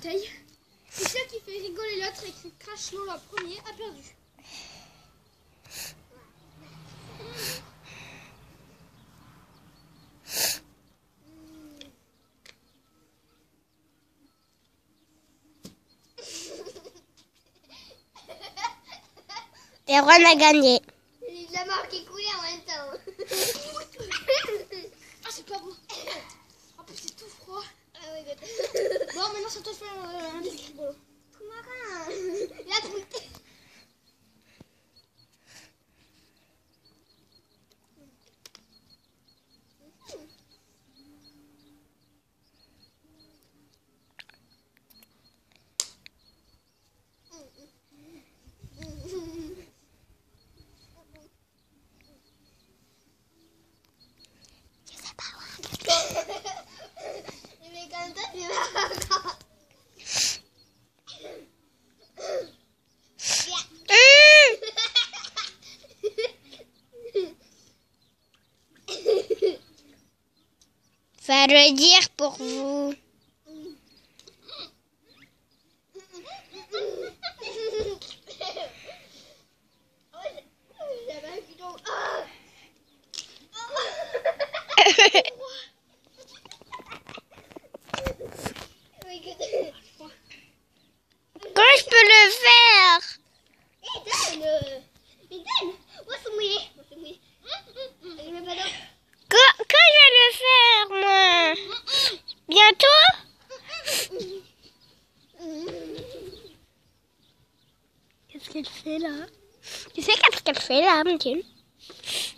bouteille. Et celui qui fait rigoler l'autre et qui crache l'eau le premier a perdu. Et Ron a gagné. Il a marqué couille en même temps. Ah, c'est pas beau. En plus, c'est tout froid. Ah oui, d'accord. Bon, maintenant, ça te fait un truc rigolo. Tout marin. La couille. Me encanta si me haga. Va le dire pour vous. Comment je peux le faire? Quand je vais le faire, moi? Bientôt? Qu'est-ce qu'elle fait là? Tu sais qu'est-ce qu'elle fait là, Mathilde?